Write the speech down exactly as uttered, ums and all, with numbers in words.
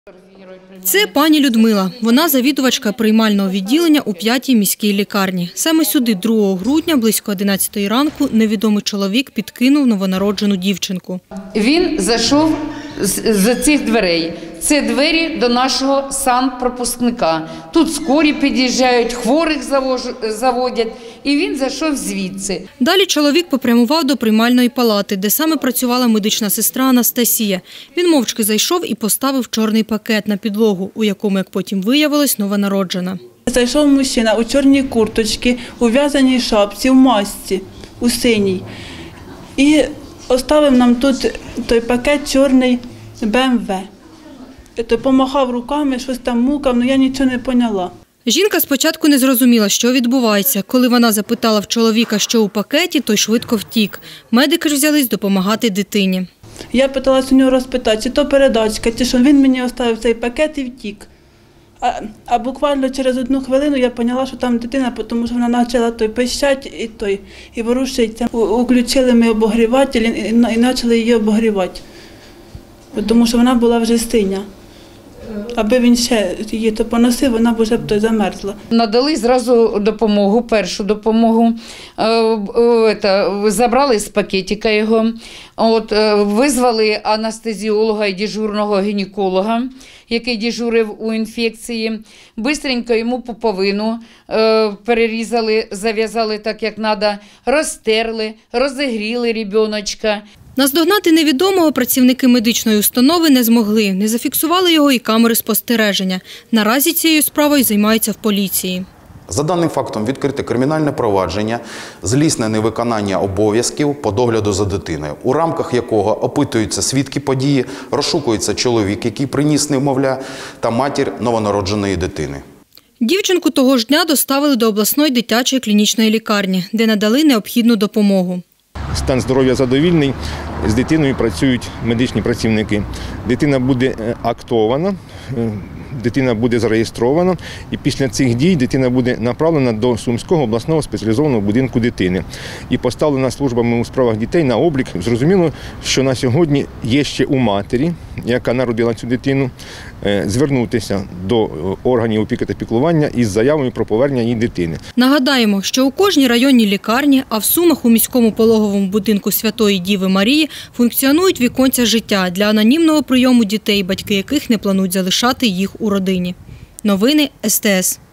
Це пані Людмила. Вона завідувачка приймального відділення у п'ятій міській лікарні. Саме сюди другого грудня близько одинадцятої ранку невідомий чоловік підкинув новонароджену дівчинку. Він зайшов з цих дверей. Це двері до нашого санпропускника. Тут скорі під'їжджають, хворих заводять. І він зайшов звідси. Далі чоловік попрямував до приймальної палати, де саме працювала медична сестра Анастасія. Він мовчки зайшов і поставив чорний пакет на підлогу, у якому, як потім виявилось, новонароджена. Зайшов мужчина у чорній курточці, у в'язаній шапці, в масці, у синій. І оставив нам тут той пакет чорний Б М В. То помахав руками, щось там мукав, але я нічого не поняла. Жінка спочатку не зрозуміла, що відбувається. Коли вона запитала в чоловіка, що у пакеті, той швидко втік. Медики ж взялись допомагати дитині. Я питалась у нього розпитати, чи то передачка, чи що. Він мені оставив цей пакет і втік. А, а буквально через одну хвилину я поняла, що там дитина, тому що вона почала той пищати і, той, і ворушиться. Включили ми обогріватель і, і, і почали її обогрівати, тому що вона була вже синя. Аби він ще її то поносив, вона б вже б замерзла. Надали зразу допомогу, першу допомогу. Забрали з пакетика його, от, визвали анестезіолога і дежурного гінеколога, який дежурив у інфекції. Бистренько йому пуповину перерізали, зав'язали так, як треба, розтерли, розігріли ребеночка. Наздогнати невідомого працівники медичної установи не змогли. Не зафіксували його і камери спостереження. Наразі цією справою займаються в поліції. За даним фактом відкрите кримінальне провадження, злісне невиконання обов'язків по догляду за дитиною, у рамках якого опитуються свідки події, розшукується чоловік, який приніс немовля, та матір новонародженої дитини. Дівчинку того ж дня доставили до обласної дитячої клінічної лікарні, де надали необхідну допомогу. Стан здоров'я задовільний, з дитиною працюють медичні працівники. Дитина буде актована, дитина буде зареєстрована, і після цих дій дитина буде направлена до Сумського обласного спеціалізованого будинку дитини. І поставлена службами у справах дітей на облік. Зрозуміло, що на сьогодні є ще у матері, яка народила цю дитину, звернутися до органів опіки та піклування із заявою про повернення її дитини. Нагадаємо, що у кожній районній лікарні, а в Сумах у міському пологовому будинку Святої Діви Марії функціонують віконця життя для анонімного прийому дітей, батьки яких не планують залишати їх у родині. Новини С Т С.